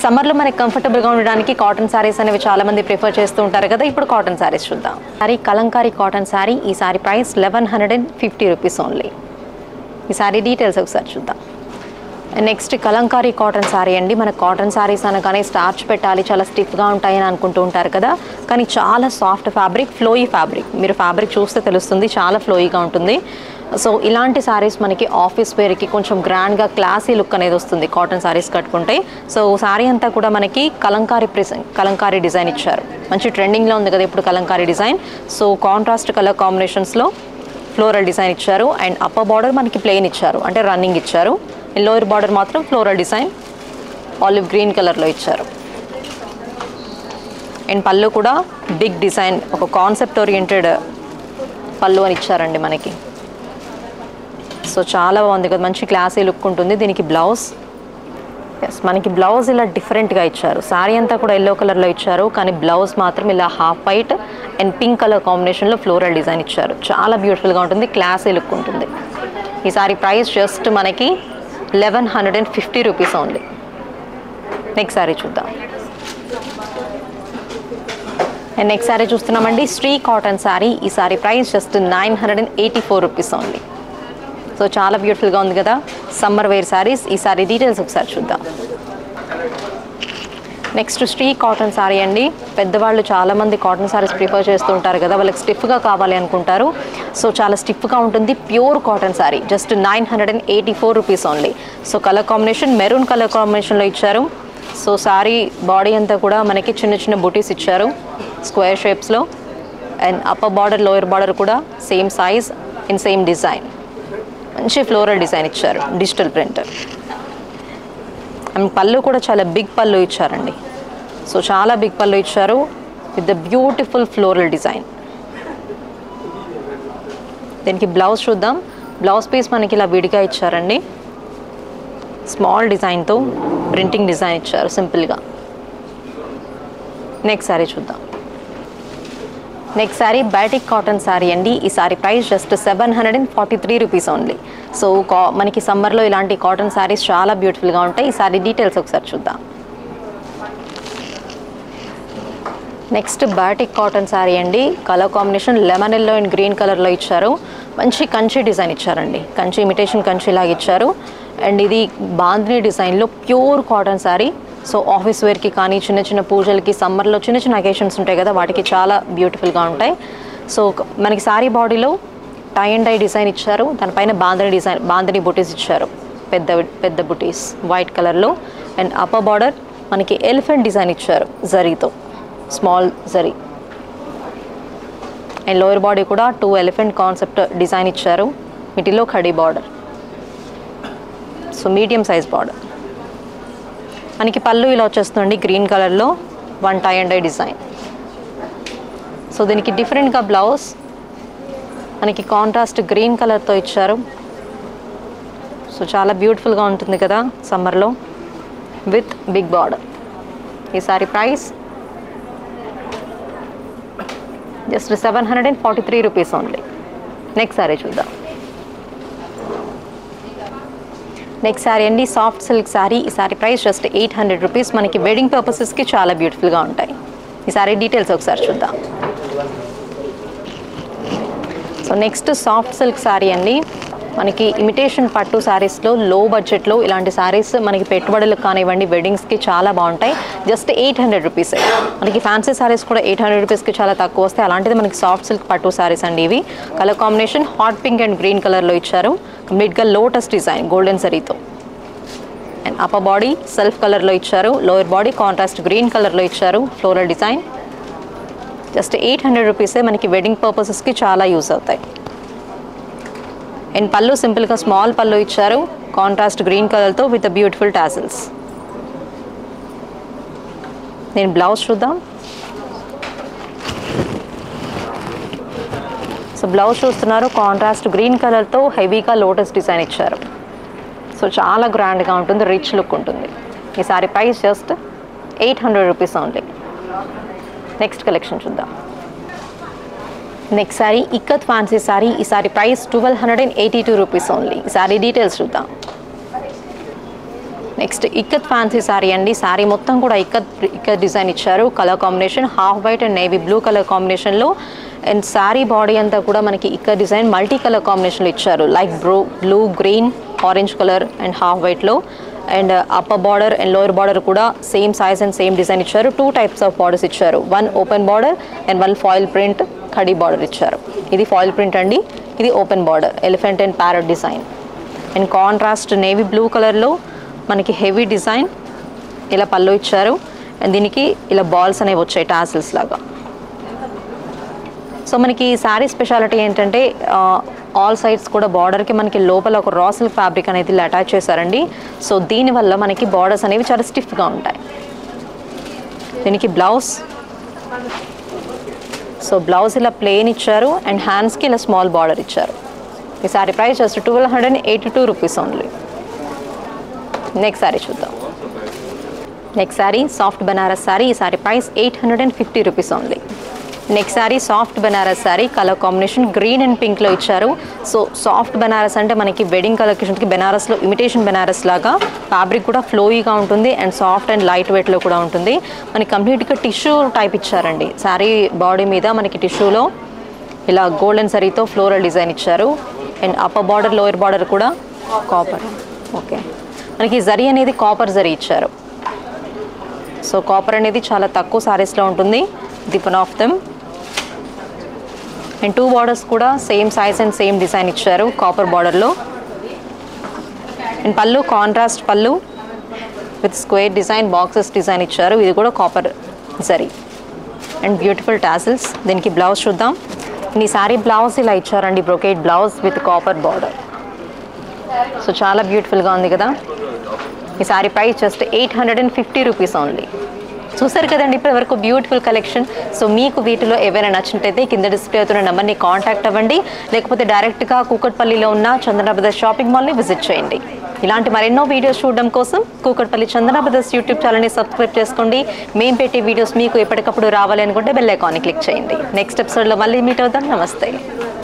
సమ్మర్లో మనకి కంఫర్టబుల్గా ఉండడానికి కాటన్ శారీస్ అనేవి చాలా మంది ప్రిఫర్ చేస్తూ ఉంటారు కదా. ఇప్పుడు కాటన్ శారీస్ చూద్దాం. సారీ కలంకారీ కాటన్ శారీ. ఈ శారీ ప్రైస్ 1150 రూపీస్ ఓన్లీ. ఈ శారీ డీటెయిల్స్ ఒకసారి చూద్దాం. నెక్స్ట్ కలంకారీ కాటన్ శారీ అండి. మన కాటన్ శారీస్ అనగానే స్టార్చ్ పెట్టాలి, చాలా స్టిఫ్గా ఉంటాయని అనుకుంటూ ఉంటారు కదా, కానీ చాలా సాఫ్ట్ ఫ్యాబ్రిక్, ఫ్లోయీ ఫ్యాబ్రిక్. మీరు ఫ్యాబ్రిక్ చూస్తే తెలుస్తుంది, చాలా ఫ్లోయీగా ఉంటుంది. సో ఇలాంటి శారీస్ మనకి ఆఫీస్ వేర్కి కొంచెం గ్రాండ్గా క్లాసీ లుక్ అనేది వస్తుంది కాటన్ శారీస్ కట్టుకుంటే. సో శారీ అంతా కూడా మనకి కలంకారీ డిజైన్ ఇచ్చారు. మంచి ట్రెండింగ్లో ఉంది కదా ఇప్పుడు kalamkari design. So contrast colour కాంబినేషన్స్లో ఫ్లోరల్ డిజైన్ ఇచ్చారు. అండ్ అప్పర్ బార్డర్ మనకి ప్లెయిన్ ఇచ్చారు, అంటే రన్నింగ్ ఇచ్చారు. లోయర్ బార్డర్ మాత్రం ఫ్లోరల్ డిజైన్ ఆలివ్ గ్రీన్ కలర్లో ఇచ్చారు. అండ్ పళ్ళు కూడా బిగ్ డిజైన్, ఒక కాన్సెప్ట్ ఓరియంటెడ్ పళ్ళు అని ఇచ్చారండి మనకి. సో చాలా బాగుంది కదా, మంచి క్లాసీ లుక్ ఉంటుంది. దీనికి బ్లౌజ్, మనకి బ్లౌజ్ ఇలా డిఫరెంట్గా ఇచ్చారు. శారీ అంతా కూడా ఎల్లో కలర్లో ఇచ్చారు, కానీ బ్లౌజ్ మాత్రం ఇలా half white and pink colour కాంబినేషన్లో ఫ్లోరల్ డిజైన్ ఇచ్చారు. చాలా బ్యూటిఫుల్గా ఉంటుంది, క్లాసీ లుక్ ఉంటుంది. ఈ శారీ ప్రైస్ జస్ట్ మనకి 1150 రూపీస్ ఓన్లీ. నెక్స్ట్ శారీ చూద్దాం. అండ్ నెక్స్ట్ శారీ చూస్తున్నామండి, శ్రీ కాటన్ శారీ. ఈ sari price just 984 rupees only. So చాలా బ్యూటిఫుల్గా ఉంది కదా, సమ్మర్ వేర్ శారీస్. ఈ శారీ డీటెయిల్స్ ఒకసారి చూద్దాం. నెక్స్ట్ శ్రీ కాటన్ శారీ అండి. పెద్దవాళ్ళు చాలామంది కాటన్ శారీస్ ప్రిఫర్ చేస్తూ ఉంటారు కదా, వాళ్ళకి స్టిఫ్గా కావాలి అనుకుంటారు. సో చాలా స్టిఫ్గా ఉంటుంది, pure cotton sari. Just 984 rupees only. So colour combination maroon colour కాంబినేషన్లో ఇచ్చారు. సో శారీ బాడీ అంతా కూడా మనకి చిన్న చిన్న బుటీస్ ఇచ్చారు స్క్వేర్ షేప్స్లో. And upper border lower border కూడా same size in same design. మంచి ఫ్లోరల్ డిజైన్ ఇచ్చారు, డిజిటల్ ప్రింటర్. అండ్ పళ్ళు కూడా చాలా బిగ్ పళ్ళు ఇచ్చారండి. సో చాలా బిగ్ పళ్ళు ఇచ్చారు with the beautiful floral design. దీనికి బ్లౌజ్ చూద్దాం. బ్లౌజ్ పీస్ మనకి ఇలా విడిగా ఇచ్చారండి, స్మాల్ డిజైన్తో ప్రింటింగ్ డిజైన్ ఇచ్చారు సింపుల్గా. నెక్స్ట్ శారీ చూద్దాం. Next sari batik cotton sari అండి. ఈ sari price just 743 rupees only. So మనకి సమ్మర్లో ఇలాంటి కాటన్ శారీస్ చాలా బ్యూటిఫుల్గా ఉంటాయి. ఈ శారీ డీటెయిల్స్ ఒకసారి చూద్దాం. నెక్స్ట్ బయాటిక్ కాటన్ శారీ అండి. Colour combination lemon yellow and green కలర్లో ఇచ్చారు. మంచి కంచి డిజైన్ ఇచ్చారండి, కంచి ఇమిటేషన్ కంచి లాగా ఇచ్చారు. అండ్ ఇది బాందిని డిజైన్లో pure cotton sari. So office వేర్కి కానీ చిన్న చిన్న పూజలకి, సమ్మర్లో చిన్న చిన్న అకేషన్స్ ఉంటాయి కదా, వాటికి చాలా బ్యూటిఫుల్గా ఉంటాయి. సో మనకి శారీ బాడీలో టై అండ్ డై డిజైన్ ఇచ్చారు, దానిపైన బాందిని బుటీస్ ఇచ్చారు, పెద్ద పెద్ద బుటీస్ వైట్ కలర్లో. అండ్ అప్పర్ బార్డర్ మనకి ఎలిఫెంట్ డిజైన్ ఇచ్చారు జరీతో, small zari. And lower body కూడా 2 ఎలిఫెంట్ కాన్సెప్ట్ డిజైన్ ఇచ్చారు, వీటిలో khadi border. So medium size border. మనకి పళ్ళు ఇలా వచ్చేస్తుంది గ్రీన్ కలర్లో, 1 tie and dye design. So దీనికి డిఫరెంట్గా బ్లౌజ్ మనకి కాంట్రాస్ట్ గ్రీన్ కలర్తో ఇచ్చారు. సో చాలా బ్యూటిఫుల్గా ఉంటుంది కదా సమ్మర్లో, విత్ బిగ్ బార్డర్. ఈ sari price just 743 rupees only. Next sari చూద్దాం. నెక్స్ట్ శారీ అండి, సాఫ్ట్ సిల్క్ శారీ. ఈ శారీ ప్రైస్ జస్ట్ 800 రూపీస్. మనకి వెడ్డింగ్ పర్పసెస్కి చాలా బ్యూటిఫుల్గా ఉంటాయి. ఈ శారీ డీటెయిల్స్ ఒకసారి చూద్దాం. So next soft silk sari అండి. మనకి ఇమిటేషన్ పట్టు శారీస్లో లో బడ్జెట్లో ఇలాంటి శారీస్ మనకి పెట్టుబడులకు కానివ్వండి, వెడ్డింగ్స్కి చాలా బాగుంటాయి. Just 800 rupees. మనకి ఫ్యాన్సీ శారీస్ కూడా 800 రూపీస్కి చాలా తక్కువ వస్తాయి. అలాంటిది మనకి సాఫ్ట్ సిల్క్ పట్టు శారీస్ అండి ఇవి. Colour combination hot pink and green కలర్లో ఇచ్చారు, కంప్లీట్గా లోటస్ డిజైన్ గోల్డెన్ జరీతో. అండ్ అప్పర్ బాడీ సెల్ఫ్ కలర్లో ఇచ్చారు, లోయర్ బాడీ కాంట్రాస్ట్ గ్రీన్ కలర్లో ఇచ్చారు, ఫ్లోరల్ డిజైన్. జస్ట్ 800 రూపీసే. మనకి వెడ్డింగ్ పర్పసెస్కి చాలా యూస్ అవుతాయి. అండ్ పళ్ళు సింపుల్గా స్మాల్ పళ్ళు ఇచ్చారు, కాంట్రాస్ట్ గ్రీన్ కలర్తో విత్ బ్యూటిఫుల్ టాసిల్స్. నేను బ్లౌజ్ చూద్దాం. సో బ్లౌజ్ చూస్తున్నారు, కాంట్రాస్ట్ గ్రీన్ కలర్తో హెవీగా లోటస్ డిజైన్ ఇచ్చారు. సో చాలా గ్రాండ్గా ఉంటుంది, రిచ్ లుక్ ఉంటుంది. ఈ sari price just 800 rupees only. Next collection చూద్దాం. Next sari ikat fancy sari. ఈ సారీ ప్రైస్ 1282 రూపీస్ ఓన్లీ. ఈ సారీ డీటెయిల్స్ చూద్దాం. నెక్స్ట్ ఇక్కత్ ఫ్యాన్సీ శారీ అండి. శారీ మొత్తం కూడా ఇక్కత్ డిజైన్ ఇచ్చారు. Colour combination half white and navy blue colour కాంబినేషన్లో. అండ్ శారీ బాడీ అంతా కూడా మనకి ఇక్కత్ డిజైన్ మల్టీ కలర్ కాంబినేషన్లో ఇచ్చారు. Like blue, green, orange colour and half వైట్లో. And upper border and lower border కూడా same size and same design ఇచ్చారు. 2 types of borders ఇచ్చారు. 1 open border and 1 foil print khadi border ఇచ్చారు. ఇది ఫాయిల్ ప్రింట్ అండి. ఇది open border elephant and parrot design. And contrast navy blue కలర్లో మనకి heavy design ఇలా పళ్ళు ఇచ్చారు. అండ్ దీనికి ఇలా బాల్స్ అనేవి వచ్చాయి టాసిల్స్ లాగా. సో మనకి శారీ స్పెషాలిటీ ఏంటంటే ఆల్ సైడ్స్ కూడా బార్డర్కి మనకి లోపల ఒక రా సిల్క్ ఫ్యాబ్రిక్ అనేది ఇలా అటాచ్ చేశారండి. సో దీనివల్ల మనకి బార్డర్స్ అనేవి చాలా స్టిఫ్గా ఉంటాయి. దీనికి బ్లౌజ్, సో బ్లౌజ్ ఇలా ప్లెయిన్ ఇచ్చారు అండ్ హ్యాండ్స్కి ఇలా స్మాల్ బార్డర్ ఇచ్చారు. ఈ sari price just 1282 rupees only. Next sari చూద్దాం. Next sari soft Banaras sari. ఈ sari price 850 rupees only. Next sari soft Banaras sari. Colour combination green and పింక్లో ఇచ్చారు. సో సాఫ్ట్ బనారస్ అంటే మనకి వెడ్డింగ్ కలెక్షన్కి బెనారస్లో ఇమిటేషన్ బెనారస్ లాగా ఫ్యాబ్రిక్ కూడా ఫ్లోయిగా ఉంటుంది అండ్ సాఫ్ట్ అండ్ లైట్ వెయిట్లో కూడా ఉంటుంది. మనకి కంప్లీట్గా టిష్యూ టైప్ ఇచ్చారండి. శారీ బాడీ మీద మనకి టిష్యూలో ఇలా గోల్డెన్ సరీతో ఫ్లోరల్ డిజైన్ ఇచ్చారు. And upper border lower border కూడా కాపర్. ఓకే, మనకి జరీ అనేది కాపర్ జరీ ఇచ్చారు. సో కాపర్ అనేది చాలా తక్కువ శారీస్లో ఉంటుంది. ఇది one of them. And 2 borders కూడా same size and same design ఇచ్చారు కాపర్ బార్డర్లో. అండ్ పళ్ళు కాంట్రాస్ట్ పళ్ళు with square design boxes design ఇచ్చారు. ఇది కూడా copper zari and beautiful tassels. దీనికి బ్లౌజ్ చూద్దాం. ఈ శారీ బ్లౌజ్ ఇలా ఇచ్చారండి, brocade blouse with copper border. So చాలా బ్యూటిఫుల్గా ఉంది కదా. ఈ శారీ ప్రైస్ జస్ట్ 850 రూపీస్ ఓన్లీ. చూసారు కదండి ఇప్పటి వరకు బ్యూటిఫుల్ కలెక్షన్. సో మీకు వీటిలో ఏవైనా నచ్చినట్టయితే కింద డిస్ప్లే అవుతున్న నెంబర్ని కాంటాక్ట్ అవ్వండి. లేకపోతే డైరెక్ట్గా కూకట్పల్లిలో ఉన్న చందన బ్రదర్స్ షాపింగ్ మాల్ని విజిట్ చేయండి. ఇలాంటి మరెన్నో వీడియోస్ చూడడం కోసం కూకట్పల్లి చందన బ్రదర్స్ యూట్యూబ్ ఛానల్ని సబ్స్క్రైబ్ చేసుకోండి. మేము పెట్టే వీడియోస్ మీకు ఎప్పటికప్పుడు రావాలి అనుకుంటే బెల్ ఐకాన్ని క్లిక్ చేయండి. నెక్స్ట్ ఎపిసోడ్లో మళ్ళీ మీట్ అవుదాం. నమస్తే.